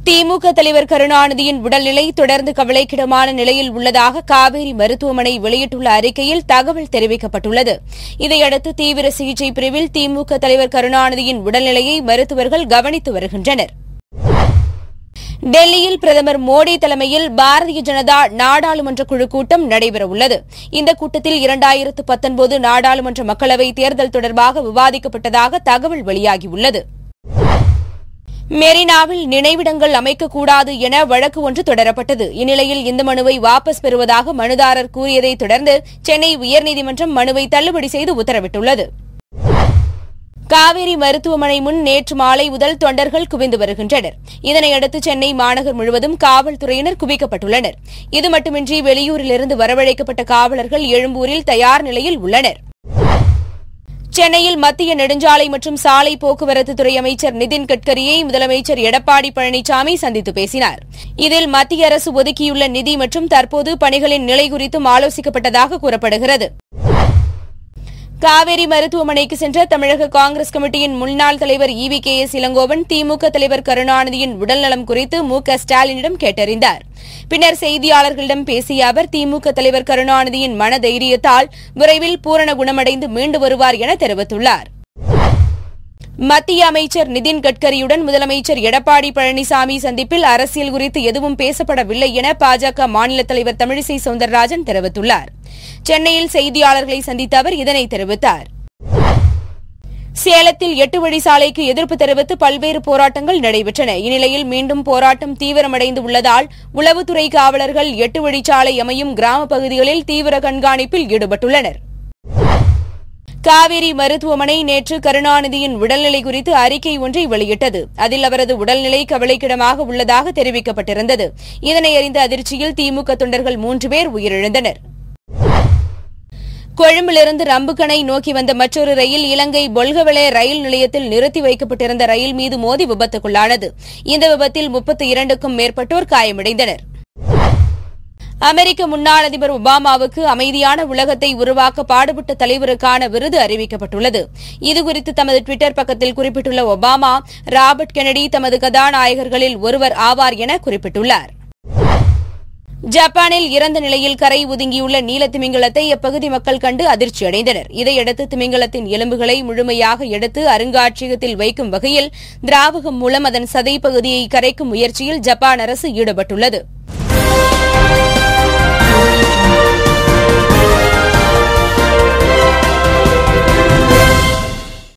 திமுக தலைவர் கருணாநிதியின் உடல்நிலை தொடர்ந்து கவலைக்கிடமான நிலையில் உள்ளதாக காவேரி மருத்துவமனை வெளியிட்டுள்ள அறிக்கையில் தகவல் தெரிவிக்கப்பட்டுள்ளது. இதையடுத்து தீவிர சிகிச்சை பிரிவில் திமுக தலைவர் கருணாநிதியின் உடல்நிலையை மருத்துவர்கள் கவனித்து வருகின்றனர். டெல்லியில் பிரதமர் மோடி தலைமையில் பாரதிய ஜனதா நாடாளுமன்ற குழு கூட்டம் நடைபெறவுள்ளது. இந்த கூட்டத்தில் 2019 நாடாளுமன்ற மக்களவைத் தேர்தல் தொடர்பாக விவாதிக்கப்பட்டதாக தகவல் வெளியாகியுள்ளது. மெரினாவில் நினைவிடங்கள் அமைக்கக்கூடாது என வழக்கு ஒன்று தொடரப்பட்டது. இந்நிலையில் இந்த மனுவை வாபஸ் பெறுவதாக மனுதாரர் கூறியதைத் தொடர்ந்து சென்னை உயர்நீதிமன்றம் மனுவை தள்ளுபடி செய்து உத்தரவிட்டுள்ளது. காவேரி மருத்துவமனை முன் நேற்று மாலை முதல் தொண்டர்கள் குவிந்து வருகின்றனர். இதனையடுத்து சென்னை மாநகர் முழுவதும் காவல்துறையினர் குவிக்கப்பட்டுள்ளனர். இது மட்டுமின்றி வெளியூரிலிருந்து வரவழைக்கப்பட்ட காவலர்கள் எழும்பூரில் தயார் நிலையில் உள்ளனர். சென்னையில் மத்திய நெடுஞ்சாலை மற்றும் சாலை போக்குவரத்து துறை அமைச்சர் நிதின் கட்கரியை முதலமைச்சர் எடப்பாடி பழனிசாமி சந்தித்து பேசினார். இதில் மத்திய அரசு ஒதுக்கியுள்ள நிதி மற்றும் தற்போது பணிகளின் நிலை குறித்தும் ஆலோசிக்கப்பட்டதாக கூறப்படுகிறது. காவேரி மருத்துவமனைக்கு சென்ற தமிழக காங்கிரஸ் கமிட்டியின் முன்னாள் தலைவர் EVKS இளங்கோவன் திமுக தலைவர் கருணாநிதியின் உடல்நலம் குறித்து மு.க.ஸ்டாலினிடம் கேட்டறிந்தார். பின்னர் செய்தியாளர்களிடம் பேசிய அவர் திமுக தலைவர் கருணாநிதியின் மனதைரியத்தால் விரைவில் பூரண குணமடைந்து மீண்டு வருவார் என தெரிவித்துள்ளார். மத்திய அமைச்சர் நிதின் கட்கரியுடன் முதலமைச்சர் எடப்பாடி பழனிசாமி சந்திப்பில் அரசியல் குறித்து எதுவும் பேசப்படவில்லை என பாஜக மாநில தலைவர் தமிழிசை சவுந்தரராஜன் தெரிவித்துள்ளார். சென்னையில் செய்தியாளர்களை சந்தித்த அவர் இதனை தெரிவித்தார். சேலத்தில் 8 வழி சாலைக்கு எதிர்ப்பு தெரிவித்து பல்வேறு போராட்டங்கள் நடைபெற்றன. இந்நிலையில் மீண்டும் போராட்டம் தீவிரமடைந்து உள்ளதால் உளவுத்துறை காவலர்கள் 8 வழிச்சாலை அமையும் கிராம பகுதிகளில் தீவிர கண்காணிப்பில் ஈடுபட்டுள்ளனர். காவேரி மருத்துவமனை நேற்று கருணாநிதியின் உடல்நிலை குறித்து அறிக்கை ஒன்றை வெளியிட்டது. அதில் அவரது உடல்நிலை கவலைக்கிடமாக உள்ளதாக தெரிவிக்கப்பட்டிருந்தது. இதனை அறிந்த அதிர்ச்சியில் திமுக தொண்டர்கள் 3 பேர் உயிரிழந்தனர். கொழும்பிலிருந்து ரம்புக்கணை நோக்கி வந்த மற்றொரு ரயில் இலங்கை பொல்கவெளே ரயில் நிலையத்தில் நிறுத்தி வைக்கப்பட்டிருந்த ரயில் மீது மோதி விபத்துக்குள்ளானது. இந்த விபத்தில் 32க்கும் மேற்பட்டோர் காயமடைந்தனர். அமெரிக்க முன்னாள் அதிபர் ஒபாமாவுக்கு அமைதியான உலகத்தை உருவாக்க பாடுபட்ட தலைவருக்கான விருது அறிவிக்கப்பட்டுள்ளது. இதுகுறித்து தமது டுவிட்டர் பக்கத்தில் குறிப்பிட்டுள்ள ஒபாமா, ராபர்ட் கென்னடி தமது கதாநாயகர்களில் ஒருவர் ஆவார் என குறிப்பிட்டுள்ளார். ஜப்பானில் இறந்த நிலையில் கரை ஒதுங்கியுள்ள நீல திமிங்கலத்தை அப்பகுதி மக்கள் கண்டு அதிர்ச்சியடைந்தனர். இதையடுத்து திமிங்கலத்தின் எலும்புகளை முழுமையாக எடுத்து அருங்காட்சியகத்தில் வைக்கும் வகையில் திராவகம் மூலம் அதன் சதை பகுதியை கரைக்கும் முயற்சியில் ஜப்பான் அரசு ஈடுபட்டுள்ளது.